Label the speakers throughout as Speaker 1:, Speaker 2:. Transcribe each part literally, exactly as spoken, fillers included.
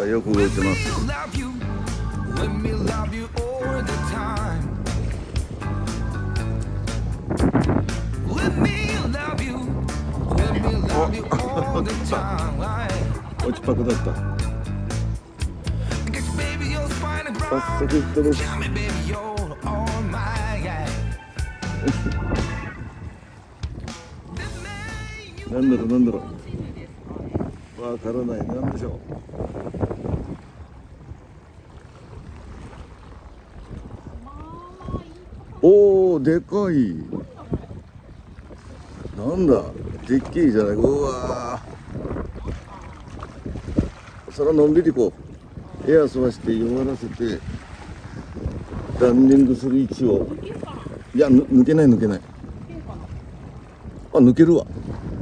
Speaker 1: よく動いてます。落ちパクだった。早速いってる。なんだろうなんだろう。わからない。なんでしょう。おお、でかい。なんだ、でっけえじゃない。うわー、そらのんびりこうエア吸わして弱らせてランディングする位置を。いや、ぬ抜けない抜けない。あ、抜けるわ。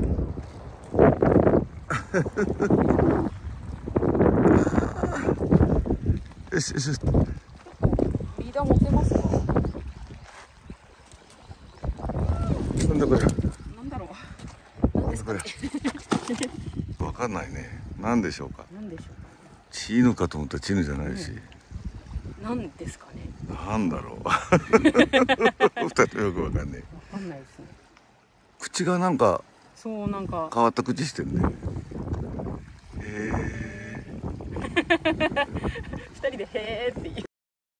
Speaker 1: よしよしよし。
Speaker 2: リーダー持ってますか？
Speaker 1: なんだこれ。
Speaker 2: なんだろう。なんですかね。
Speaker 1: わかんないね。なんでしょうか。
Speaker 2: なんでしょうか。
Speaker 1: チーヌかと思ったらチーヌじゃないし。
Speaker 2: うん、なんですかね。
Speaker 1: なんだろう。二人よくわかんない。
Speaker 2: わかんないですね。
Speaker 1: 口がなんか。
Speaker 2: そうなんか。
Speaker 1: 変わった口してるね。へえ。
Speaker 2: 二人でへーって言う。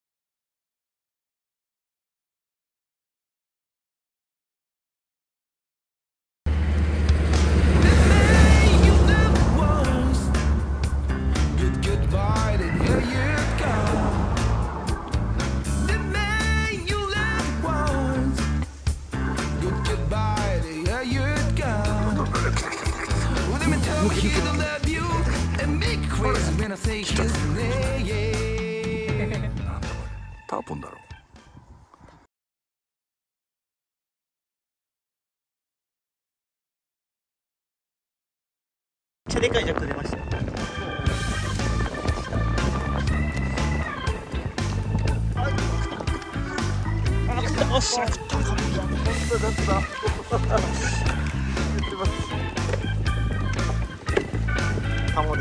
Speaker 1: ターポンだろう。
Speaker 3: めっちゃでかいジャック出ましたよ。あ、おっしゃ、食った。ハモで。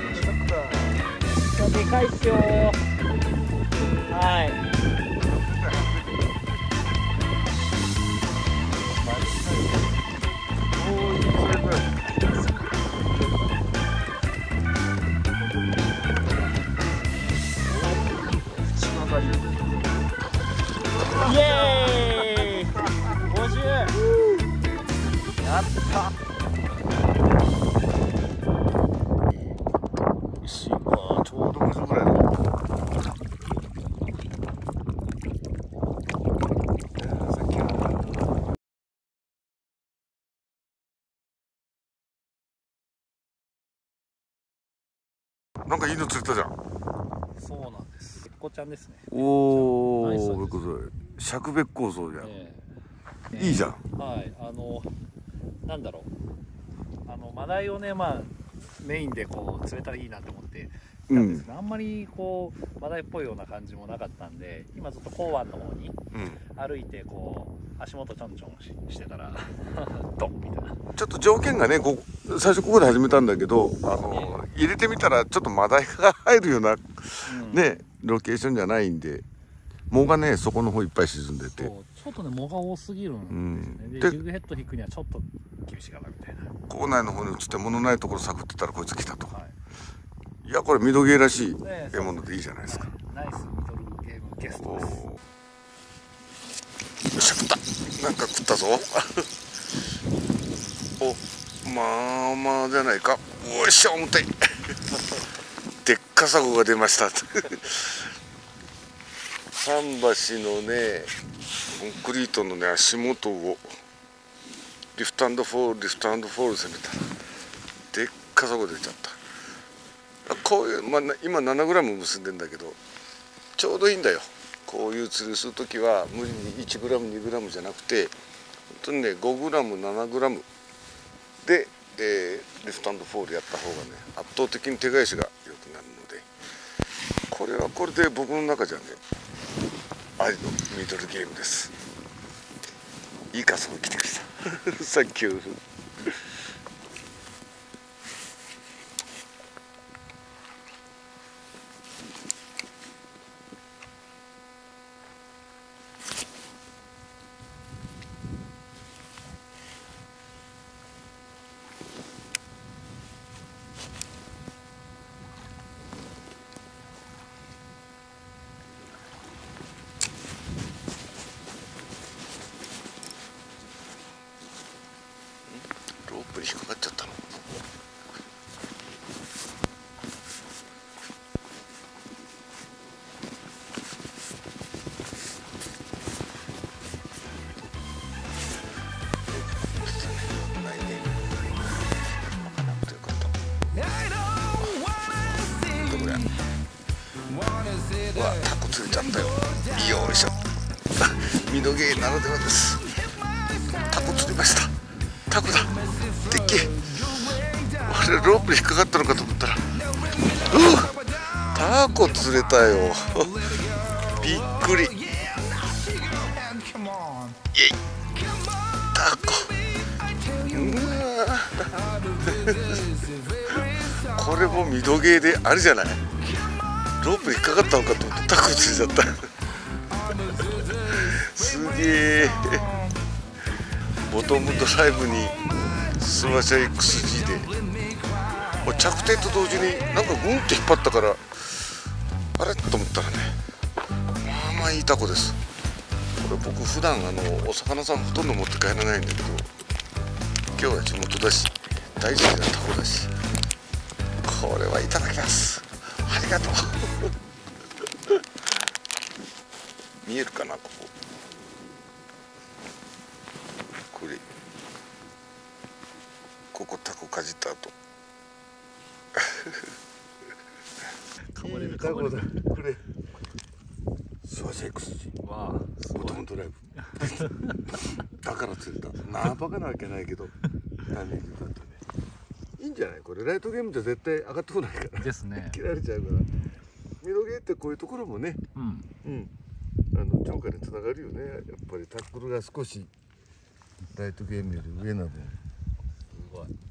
Speaker 2: でかいっすよ。はい。イエーイ。ごじゅう。やった。
Speaker 1: 石はちょうどごじゅうぐらいだ。なんかいいの釣れたじゃん。
Speaker 4: そうなんです。べっこちゃんですね。
Speaker 1: おお、
Speaker 4: ナイス
Speaker 1: べっこぞい。尺べっこぞじゃん。
Speaker 4: え
Speaker 1: えー、いいじゃん。
Speaker 4: はい、あの、なんだろう。あのマダイをね、まあ、メインでこう釣れたらいいなと思って。なんですけど、うん、あんまりこうマダイっぽいような感じもなかったんで、今ずっと港湾の方に歩いてこう足元ちょんちょん し, してたらドンみたいな。
Speaker 1: ちょっと条件がね、こ最初ここで始めたんだけど、あの入れてみたらちょっとマダイが入るような、うん、ねロケーションじゃないんで、藻がねそこの方いっぱい沈んでて、
Speaker 4: ちょっとね藻が多すぎるんですね。うん、でジグヘッド引くにはちょっと厳しいかなみたいな。
Speaker 1: 港内の方に移って物ないところ探ってたらこいつ来たと。はい、いやこれミドゲーらしい獲物でいいじゃないですか。
Speaker 4: ナイスミドルゲームゲストです。
Speaker 1: よっしゃ、食った。なんか食ったぞ。お、まあまあじゃないか。おいしょ、重たい。でっかさごが出ました。桟橋のねコンクリートのね足元をリフトアンドフォールリフトアンドフォール攻めたらでっかさご出ちゃった。こういう、まあ、今 ななグラム 結んでんだけどちょうどいいんだよ。こういう釣りする時は無理に いちグラムにグラム じゃなくて本当にね ごグラムななグラム で、えー、リフトアンドフォールやった方がね圧倒的に手返しが良くなるので、これはこれで僕の中じゃねありのミドルゲームです。いいカスも来てくれた。サンキュー。 ミノゲーならではです。タコ釣りました。タコだ、でっけえ。俺ロープに引っかかったのかと思ったら、うわ、タコ釣れたよ。びっくり。イエイ、タコ。うわこれもミドゲーであれじゃない。ロープに引っかかったのかと思ってタコ釣れちゃった。すげえ。ボトムドライブにスマシャ エックスジー でもう着点と同時になんかグンって引っ張ったから、あれと思ったらね、まあまあいいタコです。これ僕普段あのお魚さんほとんど持って帰らないんだけど、今日は地元だし大事なタコだし、これはいただきます。ありがとう。見えるかな、ここ。これここタコかじった後
Speaker 4: 噛まれる
Speaker 1: タコだ。
Speaker 4: 噛まれる。
Speaker 1: これスマシャ エックスジー
Speaker 4: わあ、す
Speaker 1: ボ
Speaker 4: ごい。
Speaker 1: トムドライブだから釣れた。なバカなわけないけどタイミングだったね。いいんじゃないこれ。ライトゲームじゃ絶対上がってこないから
Speaker 4: ですね。
Speaker 1: 切られちゃうから。ミノゲーってこういうところもね、
Speaker 4: うん。
Speaker 1: うんあの釣果につながるよね。やっぱりタックルが少しライトゲームより上な分。
Speaker 4: すごい。